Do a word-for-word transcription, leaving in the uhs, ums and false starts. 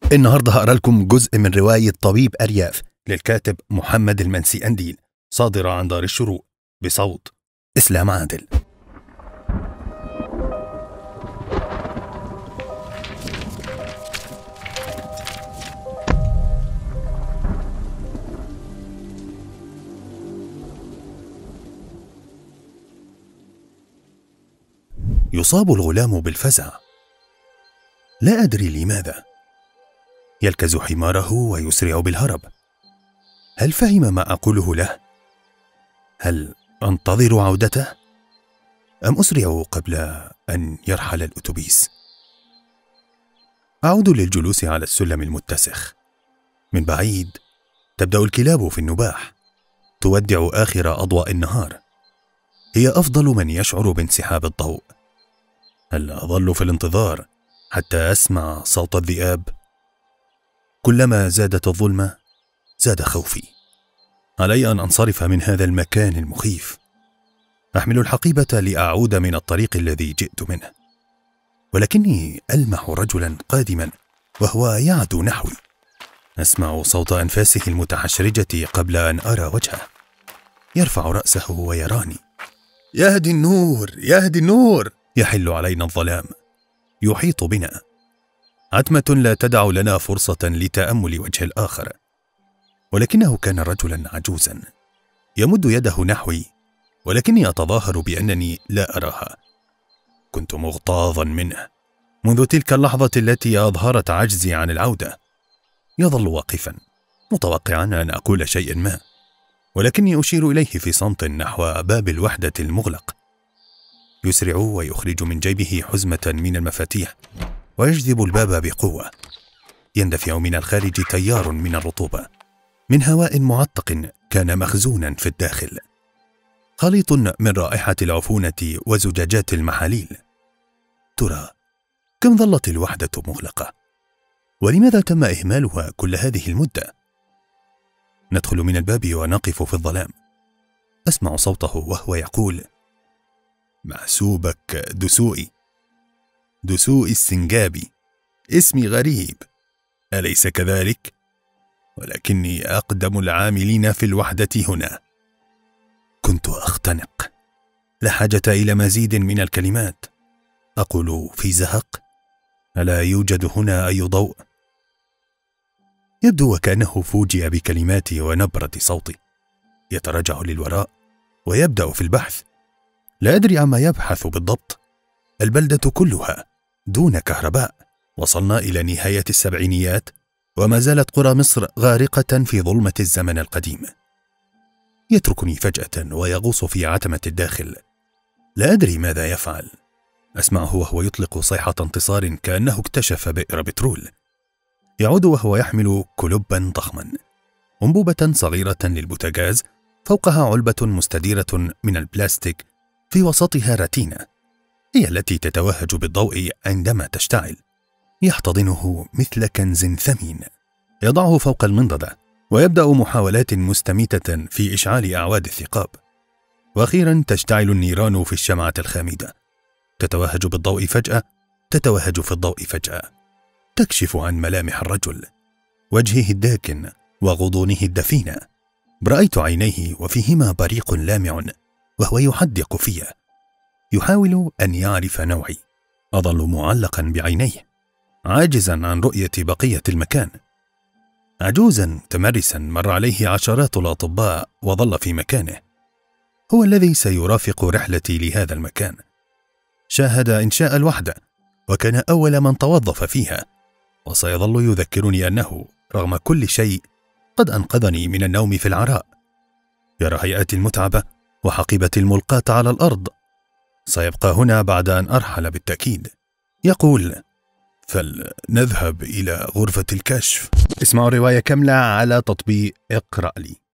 النهاردة هقرأ لكم جزء من رواية طبيب أرياف للكاتب محمد المنسي أنديل، صادرة عن دار الشروق، بصوت إسلام عادل. يصاب الغلام بالفزع، لا أدري لماذا. يلكز حماره ويسرع بالهرب. هل فهم ما أقوله له؟ هل أنتظر عودته؟ أم أسرع قبل أن يرحل الأتوبيس؟ أعود للجلوس على السلم المتسخ. من بعيد تبدأ الكلاب في النباح، تودع آخر أضواء النهار. هي أفضل من يشعر بانسحاب الضوء. هل أظل في الانتظار حتى أسمع صوت الذئاب؟ كلما زادت الظلمة زاد خوفي. علي أن أنصرف من هذا المكان المخيف. أحمل الحقيبة لأعود من الطريق الذي جئت منه، ولكني ألمح رجلا قادما وهو يعدو نحوي. أسمع صوت أنفاسه المتحشرجة قبل أن أرى وجهه. يرفع رأسه ويراني. يهدي النور، يهدي النور. يحل علينا الظلام، يحيط بنا. عتمة لا تدع لنا فرصة لتأمل وجه الآخر، ولكنه كان رجلا عجوزا. يمد يده نحوي، ولكني أتظاهر بأنني لا أراها. كنت مغتاظا منه منذ تلك اللحظة التي أظهرت عجزي عن العودة. يظل واقفا متوقعا أن أقول شيئا ما، ولكني أشير إليه في صمت نحو باب الوحدة المغلق. يسرع ويخرج من جيبه حزمة من المفاتيح ويجذب الباب بقوة. يندفع من الخارج تيار من الرطوبة، من هواء معتق كان مخزونا في الداخل، خليط من رائحة العفونة وزجاجات المحاليل. ترى كم ظلت الوحدة مغلقة؟ ولماذا تم إهمالها كل هذه المدة؟ ندخل من الباب ونقف في الظلام. أسمع صوته وهو يقول: محسوبك دسوقي، دسوقي السنجابي. اسمي غريب، أليس كذلك؟ ولكني أقدم العاملين في الوحدة هنا. كنت أختنق، لا حاجة إلى مزيد من الكلمات. أقول في زهق: ألا يوجد هنا أي ضوء؟ يبدو وكأنه فوجئ بكلماتي ونبرة صوتي. يتراجع للوراء ويبدأ في البحث. لا أدري عما يبحث بالضبط. البلدة كلها دون كهرباء. وصلنا إلى نهاية السبعينيات، وما زالت قرى مصر غارقة في ظلمة الزمن القديم. يتركني فجأة ويغوص في عتمة الداخل. لا أدري ماذا يفعل. أسمعه وهو يطلق صيحة انتصار كأنه اكتشف بئر بترول. يعود وهو يحمل كلبا ضخما، أنبوبة صغيرة للبوتاجاز، فوقها علبة مستديرة من البلاستيك، في وسطها رتينة، هي التي تتوهج بالضوء عندما تشتعل. يحتضنه مثل كنز ثمين. يضعه فوق المنضدة ويبدأ محاولات مستميتة في إشعال أعواد الثقاب. وأخيرا تشتعل النيران في الشمعة الخامدة. تتوهج بالضوء فجأة، تتوهج في الضوء فجأة. تكشف عن ملامح الرجل، وجهه الداكن وغضونه الدفينة. رأيت عينيه وفيهما بريق لامع، وهو يحدق في، يحاول أن يعرف نوعي. أظل معلقا بعينيه، عاجزا عن رؤية بقية المكان. عجوزا متمرسا مر عليه عشرات الأطباء وظل في مكانه. هو الذي سيرافق رحلتي لهذا المكان. شاهد إنشاء الوحدة، وكان أول من توظف فيها، وسيظل يذكرني أنه رغم كل شيء قد أنقذني من النوم في العراء. يرى هيئتي المتعبة وحقيبتي الملقاة على الأرض. سيبقى هنا بعد أن أرحل بالتأكيد. يقول: فلنذهب إلى غرفة الكشف. اسمعوا رواية كاملة على تطبيق اقرأ لي.